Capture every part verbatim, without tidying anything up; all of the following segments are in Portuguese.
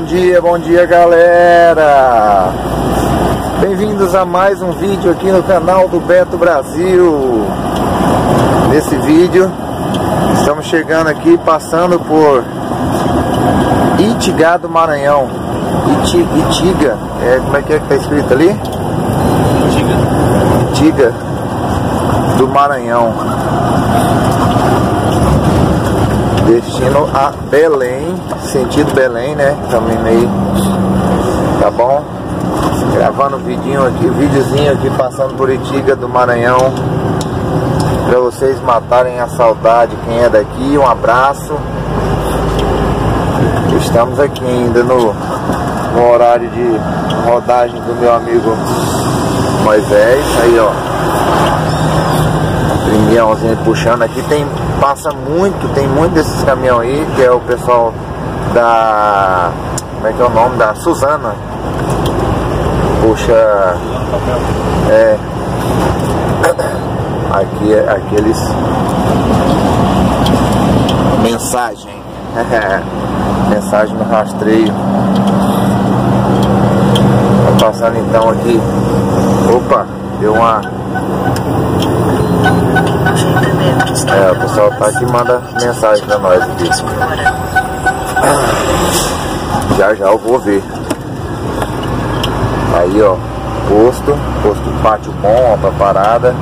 dia, bom dia galera. Bem-vindos a mais um vídeo aqui no canal do Beto Brasil. Nesse vídeo estamos chegando aqui, passando por Itigá do Maranhão. Iti, Itiga, é, como é que é que tá escrito ali? Itiga. Itiga do Maranhão. Destino a Belém, sentido Belém, né? Também meio, tá bom? Gravando um vidinho aqui, videozinho aqui, passando por Itiga do Maranhão, para vocês matarem a saudade. Quem é daqui, um abraço. Estamos aqui ainda no, no horário de rodagem do meu amigo Moisés. Aí, ó, caminhãozinho puxando aqui. Tem, passa muito, tem muito desses caminhões aí, que é o pessoal da, como é que é o nome? Da Suzana. Puxa, é, aqui é aqueles, mensagem, mensagem no rastreio. Tá passando então aqui, opa, deu uma, é, o pessoal tá aqui, manda mensagem pra nós aqui. Já já eu vou ver. Aí, ó, posto, posto pátio bom, ó, pra parada.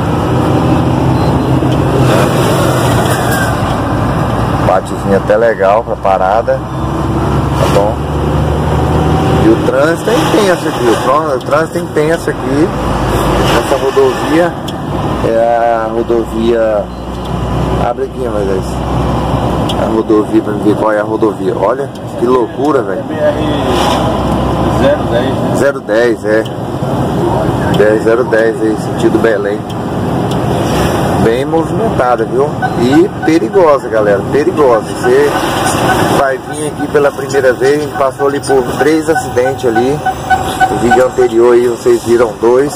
Pátiozinho até legal pra parada, tá bom? E o trânsito é intenso aqui, o trânsito é intenso aqui. Essa rodovia é a rodovia, abre aqui, mas é isso. A rodovia, pra ver qual é a rodovia. Olha, que loucura, velho. zero dez, é zero dez aí, sentido Belém. Bem movimentada, viu? E perigosa, galera, perigosa. Você vai vir aqui pela primeira vez, a gente passou ali por três acidentes ali. No vídeo anterior aí vocês viram dois.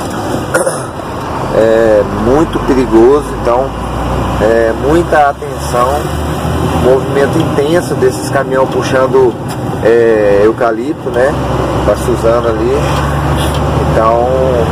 É muito perigoso, então é, muita atenção. Movimento intenso desses caminhões puxando é, eucalipto, né? Da Suzana ali. Então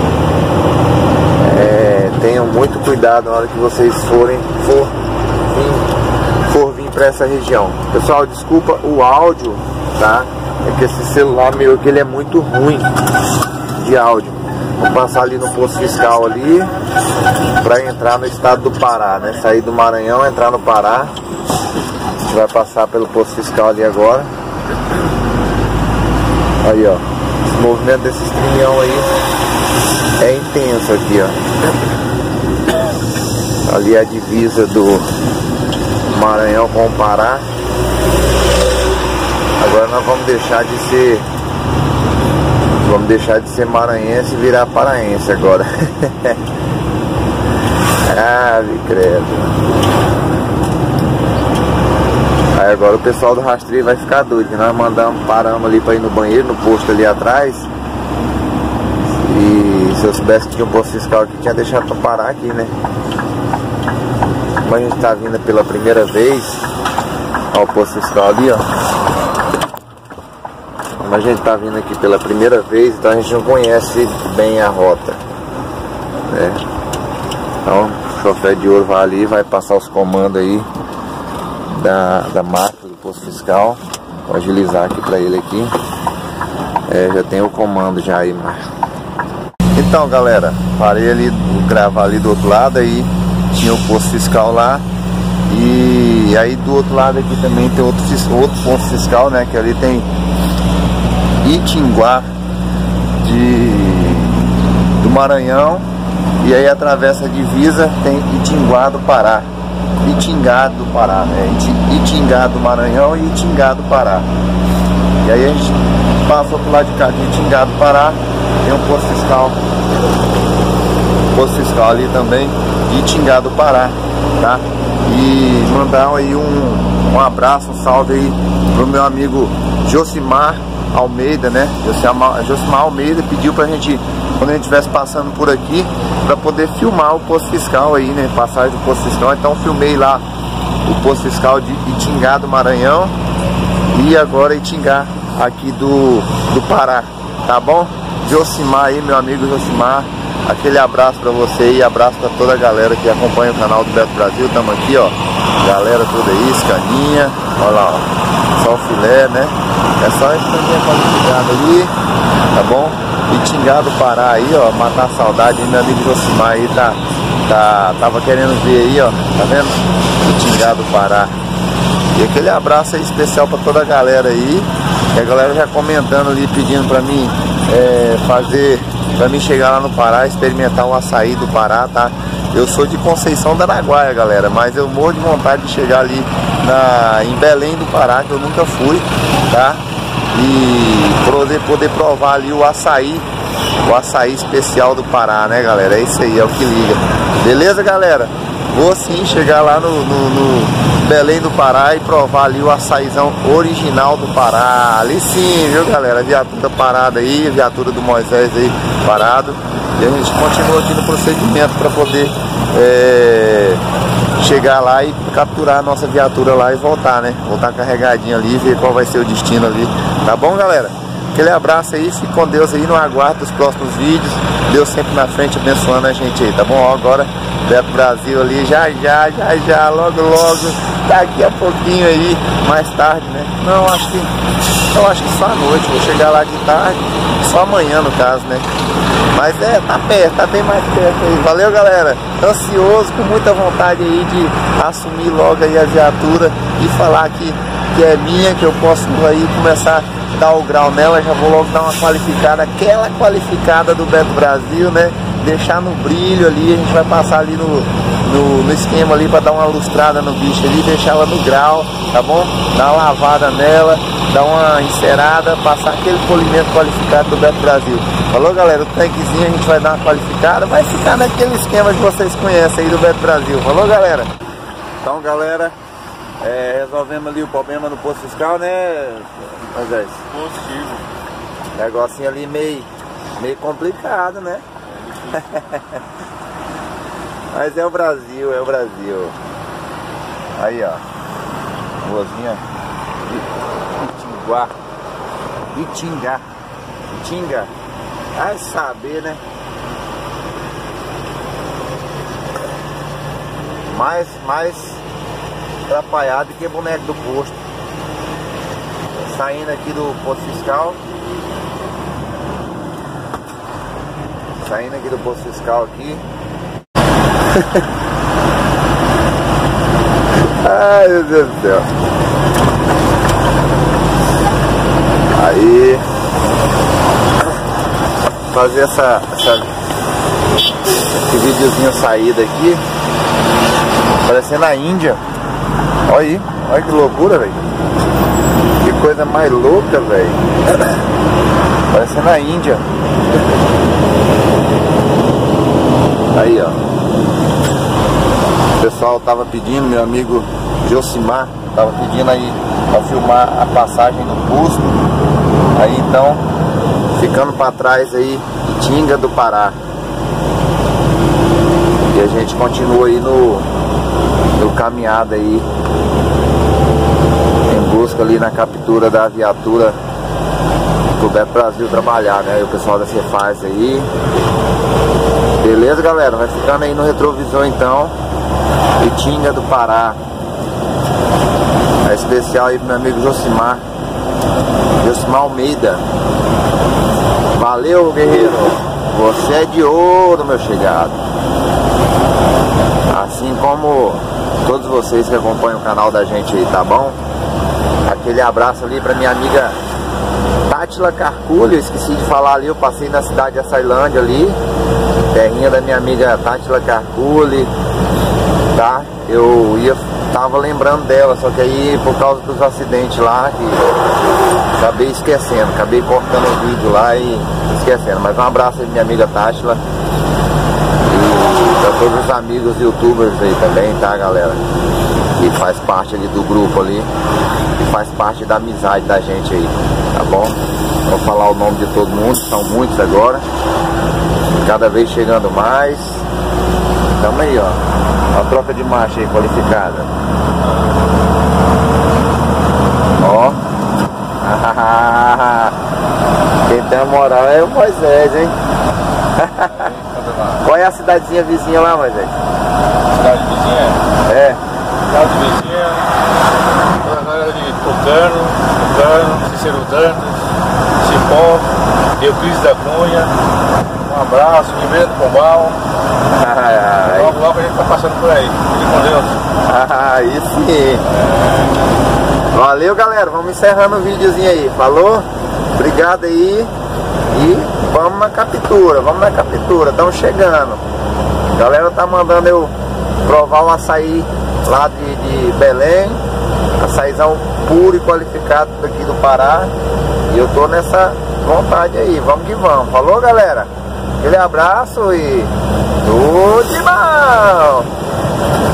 é, tenham muito cuidado na hora que vocês forem for vir, for vir para essa região. Pessoal, desculpa o áudio, tá? É que esse celular meu que ele é muito ruim de áudio. Vou passar ali no posto fiscal ali para entrar no estado do Pará, né? Sair do Maranhão, entrar no Pará. A gente vai passar pelo posto fiscal ali agora. Aí, ó, esse movimento desses caminhão aí é intenso aqui, ó. Ali é a divisa do Maranhão com o Pará. Agora nós vamos deixar de ser Vamos deixar de ser maranhense e virar paraense agora. Ah, me credo. Aí agora o pessoal do rastreio vai ficar doido, que nós mandamos, paramos ali para ir no banheiro, no posto ali atrás. E se eu soubesse que tinha um posto fiscal aqui, tinha deixado para parar aqui, né? Como a gente tá vindo pela primeira vez, ó, o posto fiscal ali, ó. Como a gente tá vindo aqui pela primeira vez, então a gente não conhece bem a rota, né? Então o chofer de ouro vai ali, vai passar os comandos aí da, da máquina do posto fiscal. Vou agilizar aqui pra ele aqui. É, já tem o comando já aí, mas... Então galera, parei ali, vou gravar ali do outro lado, aí tinha o posto fiscal lá. E aí do outro lado aqui também tem outro, outro posto fiscal, né? Que ali tem Itinguá de, do Maranhão. E aí atravessa a divisa, tem Itinguá do Pará. Itingá do Pará, né? Itingá do Maranhão e Itingá do Pará. E aí a gente passou pro lado de cá de Itingá do Pará, tem um posto fiscal, posto fiscal ali também de Itingá do Pará, tá? E mandar aí um, um abraço, um salve aí pro meu amigo Josimar Almeida, né? Josimar, Josimar Almeida pediu pra gente, quando a gente estivesse passando por aqui, para poder filmar o posto fiscal aí, né? Passagem do posto fiscal. Então filmei lá o posto fiscal de Itingá do Maranhão e agora Itingá aqui do, do Pará, tá bom? Josimar aí, meu amigo Josimar, aquele abraço pra você e abraço pra toda a galera que acompanha o canal do Beto Brasil. Tamo aqui, ó, galera toda aí, escaninha, olha lá, ó, só o filé, né? É só esse caninha qualificado ali, tá bom? Itingá do Pará aí, ó, matar a saudade, meu amigo Josimar aí, tá, tá, tava querendo ver aí, ó, tá vendo? Itingá do Pará. E aquele abraço aí especial pra toda a galera aí, e a galera já comentando ali, pedindo pra mim é, fazer, pra mim chegar lá no Pará, experimentar o açaí do Pará, tá? Eu sou de Conceição da Araguaia, galera, mas eu morro de vontade de chegar ali na, em Belém do Pará, que eu nunca fui, tá? E poder, poder provar ali o açaí, o açaí especial do Pará, né, galera? É isso aí, é o que liga. Beleza, galera? Vou sim chegar lá no, no, no Belém do Pará e provar ali o açaizão original do Pará. Ali sim, viu, galera? A viatura parada aí, a viatura do Moisés aí parado. E a gente continua aqui no procedimento para poder é, chegar lá e capturar a nossa viatura lá e voltar, né? Voltar carregadinho ali e ver qual vai ser o destino ali. Tá bom, galera? Aquele abraço aí, fique com Deus aí, no aguardo dos próximos vídeos. Deus sempre na frente abençoando a gente aí, tá bom? Ó, agora Beto Brasil ali, já já, já já, logo logo, daqui a pouquinho aí, mais tarde, né? Não, acho que, eu acho que só à noite, vou chegar lá de tarde, só amanhã no caso, né? Mas é, tá perto, tá bem mais perto aí. Valeu, galera, ansioso, com muita vontade aí de assumir logo aí a viatura e falar que, que é minha, que eu posso aí começar a dar o grau nela. Já vou logo dar uma qualificada, aquela qualificada do Beto Brasil, né? Deixar no brilho ali, a gente vai passar ali no, no, no esquema ali para dar uma lustrada no bicho ali, deixar ela no grau, tá bom? Dar uma lavada nela, dar uma encerada, passar aquele polimento qualificado do Beto Brasil. Falou, galera? O tanquezinho a gente vai dar uma qualificada, vai ficar naquele esquema que vocês conhecem aí do Beto Brasil. Falou, galera? Então, galera, é, resolvemos ali o problema no posto fiscal, né, Moisés? Positivo. Negocinho ali meio, meio complicado, né? Mas é o Brasil, é o Brasil. Aí, ó, ruazinha Itinguá, Itingá, Itinga. Vai saber, né? Mais, mais atrapalhado que boneco do posto. Saindo aqui do posto fiscal. Saindo aqui do posto fiscal aqui. Ai, meu Deus do céu. Aí fazer essa, essa esse videozinho saída aqui, parecendo a Índia. Olha aí, olha que loucura, velho. Que coisa mais louca, velho. Parecendo a Índia. Aí, ó. O pessoal tava pedindo, meu amigo Josimar tava pedindo aí pra filmar a passagem do posto. Aí então, ficando pra trás aí, Itinga do Pará. E a gente continua aí no, no caminhada aí, em busca ali na captura da viatura do Beto Brasil trabalhar, né? E o pessoal da Cefaz aí. Beleza, galera? Vai ficando aí no retrovisor então. Itinga do Pará. É especial aí pro meu amigo Josimar. Josimar Almeida. Valeu, guerreiro. Você é de ouro, meu chegado. Assim como todos vocês que acompanham o canal da gente aí, tá bom? Aquele abraço ali pra minha amiga Tátila Carculho. Esqueci de falar ali, eu passei na cidade de Açailândia ali, terrinha da minha amiga Tátila Carculho, tá? Eu ia, tava lembrando dela, só que aí por causa dos acidentes lá, que acabei esquecendo, acabei cortando o vídeo lá e esquecendo. Mas um abraço aí minha amiga Tátila e pra todos os amigos youtubers aí também, tá, galera? Que faz parte ali do grupo ali, que faz parte da amizade da gente aí, tá bom? Vou falar o nome de todo mundo, são muitos agora, cada vez chegando mais. Tamo aí, ó, a troca de marcha aí qualificada. Ó. tem a moral é o Moisés, hein? Qual é a cidadezinha vizinha lá, Moisés? Cidade vizinha? É. Cidade vizinha, toda a galera de Tucano, Tucano, Cícero Dantas, Cipó, Euclides da Cunha, um abraço, Ribeira do Pombal. Ai, logo, logo a gente tá passando por aí. Fique com Deus. aí sim. Valeu, galera. Vamos encerrando o videozinho aí. Falou? Obrigado aí. E vamos na captura. Vamos na captura. Estamos chegando. A galera tá mandando eu provar o açaí lá de, de Belém. Açaizão puro e qualificado daqui do Pará. E eu tô nessa vontade aí. Vamos que vamos. Falou, galera? Aquele abraço e tudo de bom!